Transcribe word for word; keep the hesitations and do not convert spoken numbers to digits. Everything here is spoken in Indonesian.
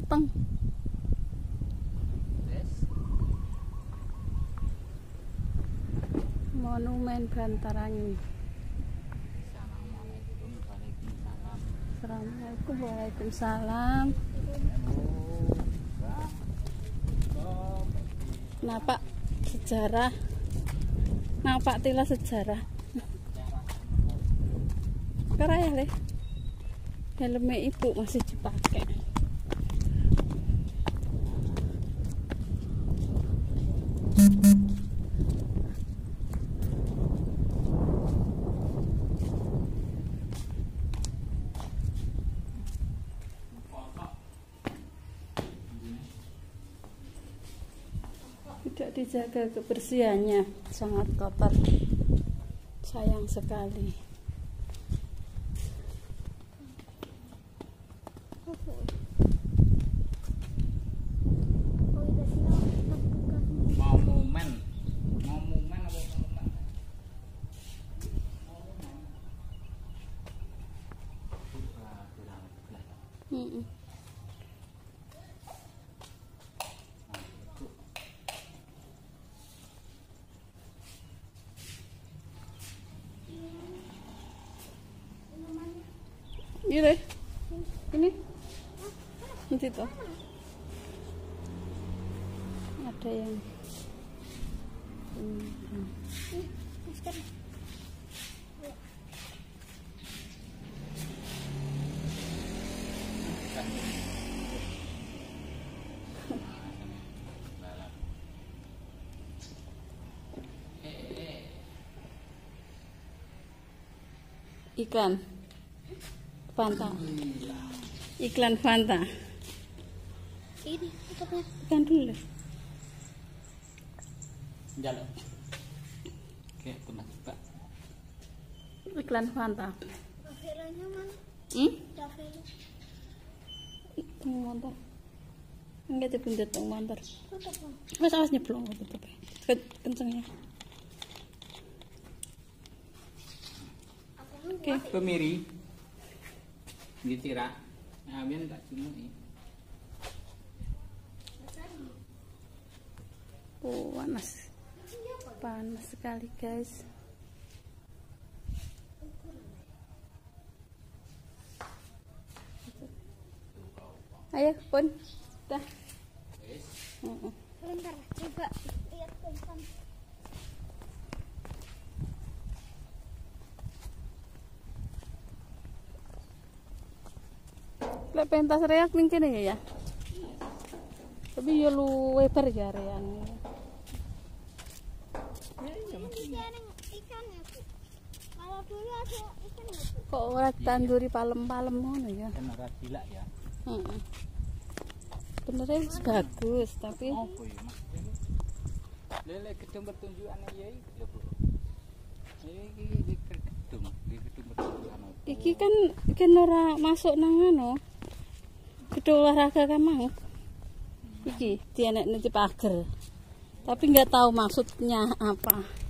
Muteng. Monumen Bantarangi. Assalamualaikum waalaikumsalam. Napak sejarah. Napak tila sejarah. Karaya leh. Helmnya ibu masih dipakai. Tidak dijaga kebersihannya, sangat kotor. Sayang sekali. Monumen, monumen apa monumen? Mm-mm. Ini deh, ini, nanti tuh ada yang hmm. Iklan Fanta, iklan Fanta. Ini tutupnya. Iklan dulu. Jalan. Oke, teman juga. Iklan Fanta. Kameranya mana? Hmm? Kameranya. Teng motor. Enggak dipundut teng motor. Tutup bang. Mas awas nyeblong tutup. Kencengnya. Oke. Kemiri. Ditira. Nah, biar tak cuma ini. Oh, panas. Panas sekali, guys. Ayo, Pun. Dah. Heeh. Bentar, coba lihat pensan. Lek pentas reak ning kene ya. Tapi yo luwe bar ya reane. Ikan ya. Kalau dulu ada ikan ya. Kok ora tanduri palem-palem ngono ya. Kan ora gila ya. Heeh. Benernya wis bagus, tapi Apa ya, Mas? Lele gedung pertunjukan ya iki lho, Bu. Iki iki gedung, iki gedung pertunjukan. iki kan kan ora masuk nang ngono. Gedung olahraga kan mau. Iki dienekne di pager. Tapi nggak tahu maksudnya apa.